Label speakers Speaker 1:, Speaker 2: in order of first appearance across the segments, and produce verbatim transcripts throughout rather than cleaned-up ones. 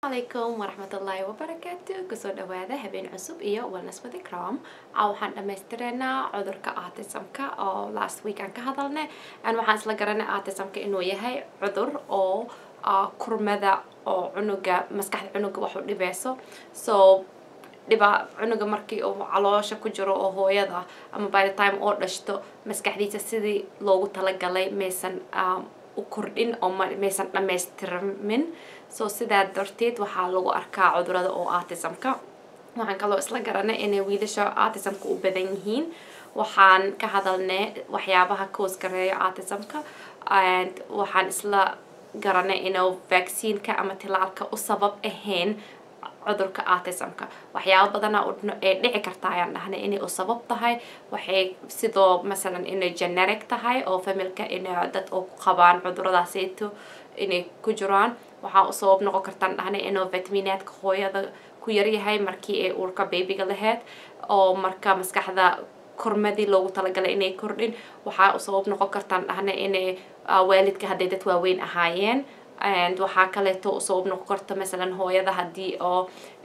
Speaker 1: عليكم ورحمة الله وبركاته كسو دواده هبين عصب إيا والنسبة كرام أو حان دميسترنا عذرك آتسمك أو last week أنك هذلنا أن وحان سلقرنا آتسمك إنو يهي عذر أو كرمدا أو عنوغا مسكح عنوغا وحو دباسو so dhiba cunuga markii uu caloosha ku jiro oo hooyada ama by the time oo dhashto maskaxdiisa sidii loogu talagalay meesan u kordhin oo meesan dhameystirmin so sidaa darteed waxaa lagu arkaa cudurada oo autismka waxaan kaloo isla garanay inay wiilasha autismka u badan yihiin waxaan ka hadalnay waxyaabaha koos gareeya autismka and waxaan isla garanay inuu vaccine-ka ama tallaalka u sabab ahayn cudurka autismka waxyaabo badan oo dhici karta ayaan dhahnay inay u sabab tahay waxay sidoo midalan inay genetic tahay oo familka inay dad oo qabaan cuduradaasayto inay ku jiraan waxa u sabab noqon karta dhahnay inuu vitaminaadka hooyada ku yar yahay markii ay uurka babyga lahayd oo marka maskaxda kormadii loogu talagalay inay kordhin waxa u sabab noqon karta dhahnay inay waalidka hadday dad waaweyn ahaayeen and waxaa kaleeto u sabab noqon karta midalan hooyada hadii oo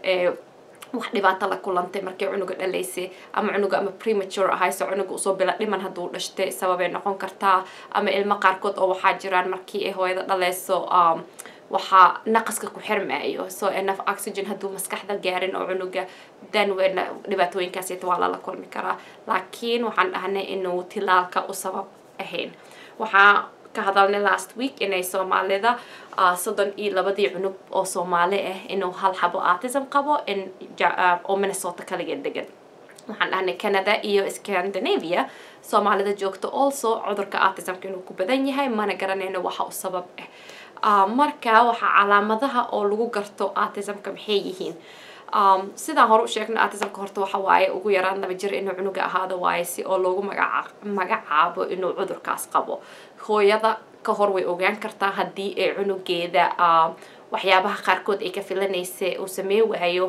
Speaker 1: wax dhibaato la kulantay markii cunuga dhalaysay ama cunuga ama premature ahay soo cunuga usoo bila dhiman haduu dhashtay sabab ay noqon kartaa ama ilmo qaarkood oo waxaa jiraan markii ay hooyada dhalayso um waxa naqaska ku xirmaayo so enough oxygen haduu maskaxda gaarin oo cunuga dan weyn dhibaatooyinkaas ay wala la kulmi karaa laakiin waxaan dhahnay inuu tilaalka u sabab ahayn waxa ka hadalnay last week inay Soomaalida soddon iyo labadii cunug oo Soomaali ah inuu hal xabo autism qabo in oo Minnesota kaliya degan waxaan dhahnay Canada iyo Scandinavia Soomaalida joogto also cudurka autismka inuu ku badan yahay mana garanayno waxa u sabab ah marka waxa calaamadaha oo lagu garto autismka maxay yihiin um sida hore u sheegnay autismka horta waxa waaye ugu yaraan laba jir inuu cunuga ahaado waaye si oo loogu magacaabo inuu cudurkaas qabo hooyada ka hor way ogaan kartaa hadii ay cunugeeda waxyaabaha qaarkood ay ka filanaysay uu sameey waayo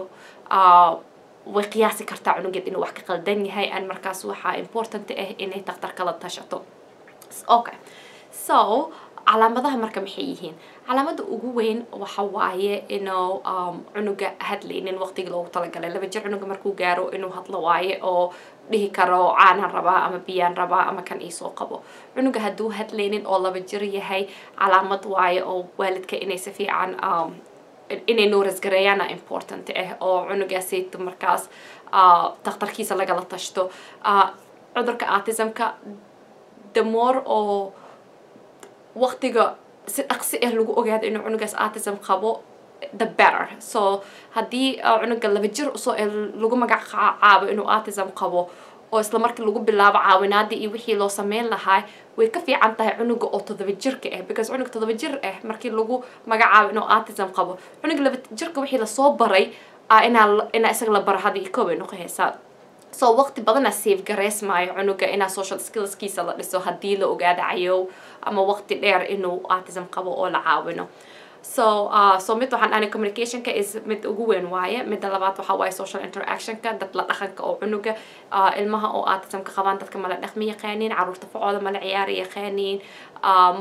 Speaker 1: way qiyaasi kartaa cunugeeda inuu wax ka qaldan yahay aan markaas waxa important ah inay dhakhtar kala tashato okay so calaamadaha marka maxay yihiin calaamada ugu weyn waxa waaye inuu cunuga hadlaynin waqtiga loogu talagalay laba jir cunuga markuu gaaro inuu hadlo waaye oo dhihi karo caanan rabaa ama biyaan rabaa ama kan ii soo qabo cunuga haduu hadlaynin oo laba jir yahay calaamad waaye oo waalidka inay si fiican inay notice gareeyaan important ah oo cunugaasayto markaas dhakhtarkiisa lagala tashto cudurka autismka the more oo waqtiga si dhaqsi ah lagu ogaado inuu cunugaas autism qabo the better so hadii cunuga laba jir soo lagu magacaabo inuu autism qabo oo isla markii lagu bilaabo caawinaadii iyo wixii loo sameyn lahaa way ka fiican tahay cunuga oo toddoba jirka ah because cunuga toddoba jir ah markii lagu magacaabo inuu autism qabo cunuga laba jirka wixii la soo baray ina ina isaga la barahadii koob noqonaysa so waqti badan save gareysmaayo cunuga ina social skills kiisa la dhiso hadii la ogaado cayow ama waqti dheer inuu autism qabo oo la caawino so uh so mid waxaan aan communication ka is mid ugu weyn waaye mid labaad waxa waaye social interaction ka dad la dhaqanka oo cunuga ilmaha oo autism ka qabaan dadka mala dhaqmi yaqaaniin caruurta facooda mala ciyaari yaqaaniin um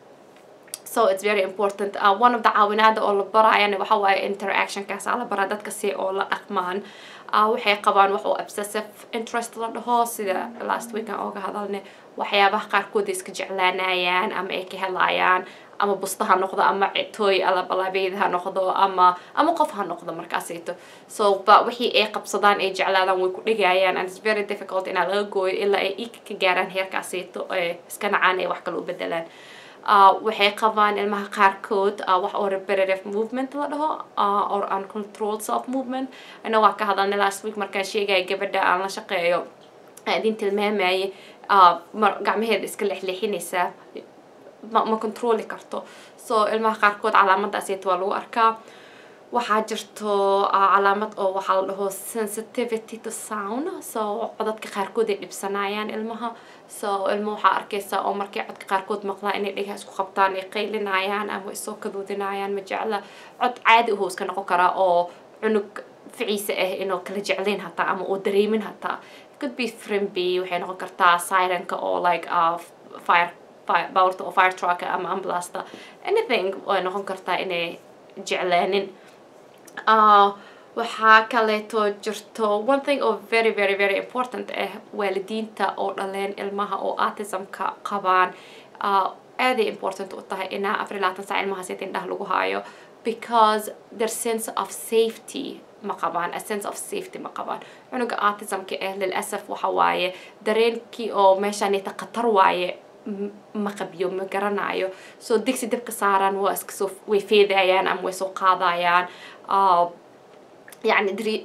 Speaker 1: so it's very important uh, one of the caawinaada oo la barayana waxa waaye interaction kaas la bara dadka si oo la dhaqmaan waxay qabaan wax oo obsessive interest la dhaho sida last week aan uga hadalnay waxyaabaha qaarkood iska jeclaanayaan ama ay ka helayaan ama bustaha noqdo ama citoy ala balaabeedaha noqdo ama ama qof ha noqdo markaasayto so ba wixii ay qabsadaan ay jeclaadaan way ku dhigayaan and it's very difficult in laga gooyo ilaa ay ka gaaraan heerkaasayto ee iska nacaan ay wax kale u bedelaan waxay qabaan ilmaha qaarkood wax oo repetitive movement la dhaho or uncontrolled self movement ana waa ka hadalnay last week markaan sheegay gabadha aan la shaqeeyo adin tilmaamay gacmaheeda iska leexleexinaysa ma control karto so ilmaha qaarkood calaamadaas waa lagu arkaa waxaa jirto calaamad oo waxa la dhaho sensitivity to sound so codadka qaarkood ay dhibsanayaan ilmaha so ilmo waxa arkaysa oo markay codka qaarkood maqlaan inay dhigaha isku qabtaan ay qaylinayaan ama isoo kadoodinayaan ma jecla cod caadi ah iska noqon kara oo cunug ficiisa ah inuu kala jecleen hataa ama oo dareemin hataa could be friendly waxay noqon kartaa siren-ka oo like uh, fire bawrta oo fire truck ama ambulance anything way noqon kartaa inay jeclaanin uh, waxaa kaleeto jirto one thing oo very very very important ah waalidiinta oo dhaleen ilmaha oo autismka qabaan uh, aad ay important u tahay inaa afar iyo labaatan saac ilmahaas indhaha lagu haayo because their sense of safety ma qabaan a sense of safety ma qabaan cunuga autismka ah lilasaf waxa waaye dareenkii oo meeshaanita khatar waaye ma qabiyo ma garanayo so digsi dabka saaran waa iska soo way feedayaan ama way soo qaadayaan uh, يعني دري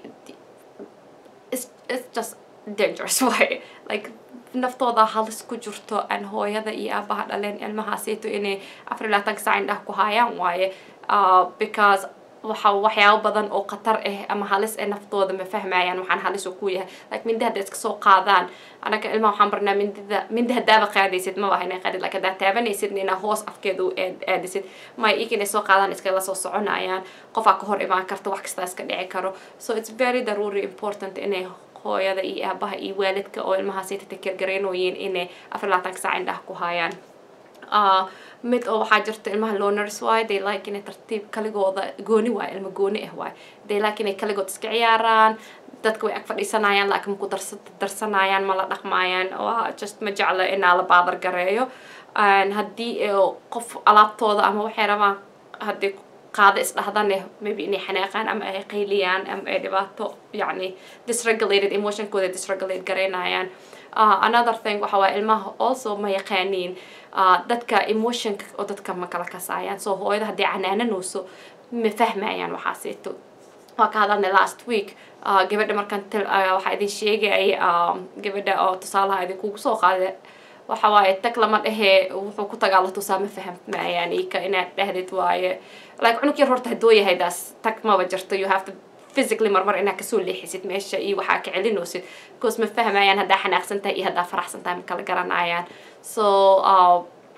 Speaker 1: it's, it's just dangerous way like naftooda halis ku jirto aan hooyada iyo aabaha dhaleen ilmahaasayto inay afar iyo labaatan saac indhaha ku hayaan waaye uh, because waxa waxyaabo badan oo khatar ah ama halis ee naftooda ma fahmayaan waxaan halis ku yahay like minda hadda iska soo qaadaan anaga ilmaha waxaan barnaa mindida minda hadaba qaadaysid ma waxa inay qaadid like hadda taabanaysid inaa hoos afkeedu aadisid ma iiginay soo qaadaan iska la soo soconayaan qof ka hor imaan karto wax kasta iska dhici karo so it's very daruuri important inay hooyada iyo aabaha iyo waalidka oo ilmahaas ay takeer gareynooyin inay afar iyo labaatan saac indhaha ku hayaan uh, mid oo waxaa jirta ilmaha loners waay they like inay tartiib kaligooda gooni waay ilma gooni ah waay they like inay kaligood iska ciyaaraan dadka way ag fadhiisanayaan laakiin ku darsanayaan ma la dhaqmayaan oo just ma jecla inaa la baadar gareeyo haddii qof alaabtooda ama waxay rabaan haddii qaada isdhahdane maybe inay xanaaqaan ama ay qayliyaan ama ay dhibaato yani dysregulated emotionkooda dysregulate gareynayaan uh, another thing waxa waa ilmaha also ma yaqaaniin uh, dadka emotionka oo dadka ma kala kasaayaan so hooyada haddii canaananayso ma fahmayaan waxaaseeto waa ka hadalnay last week uh, gabadha markaan uh, waxaa idin sheegay uh, gabadha oo tusaalaha idinkugu soo qaaday waxa waaye tag lama dhehe wuxuu ku tagaa la tusaa ma fahmayaan ika inaad dhahdid waaye like cunug yar horta hadduu yahay daas tag maba jirto you have to physically marmar inaad kasoo leexisid meesha iyo waxaa ka celinaysid because ma fahmayaan haddaa xanaaqsan tahay iyo haddaa faraxsan tahay ma kala garanayaan so uh,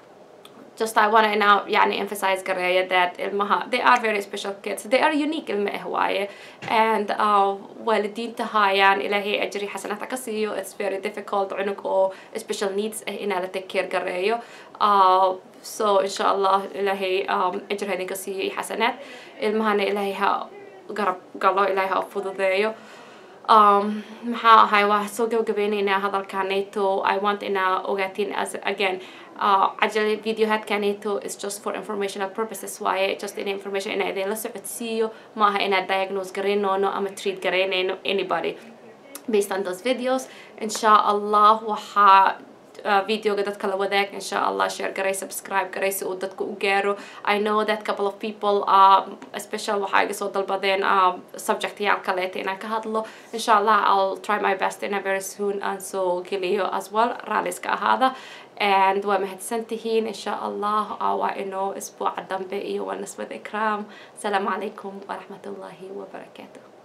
Speaker 1: just I want to now يعني emphasize gareeya that ilmaha they are very special kids they are unique ilma ah waaye and uh, waalidiinta hayaan ilaahay ajri xasanata ka siiyo it's very difficult cunug oo special needs ah inaa la take care gareeyo uh, so insha Allah ilaahay um, ajri hadin ka siiyo xasanaad ilmahana ilaahay ha garab galo ilaahay ha fududeeyo um maxaa ahay waa soo gabagabeynayna hadalkaanayto I want inaa ogaatiin as again uh, عجل فيديوهات كانيتو is just for informational purposes waaye just in information إن إذا لا سعودسيو ما ها إن diagnose قرينونو أما treat قرينينو anybody based on those videos إن شاء الله وحا فيديو قدرت كلا وذاك إن شاء الله share قري subscribe قري سعودتكو وجارو I know that couple of people um, especially وحاجة صوت البعدين um, subject يا كلاتي أنا كهذلو إن شاء الله I'll try my best in a very soon and so كليو as well راليس كهذا and ومهتسنتهين إن شاء الله أو إنه أسبوع الدنبئي والنسبة إكرام السلام عليكم ورحمة الله وبركاته.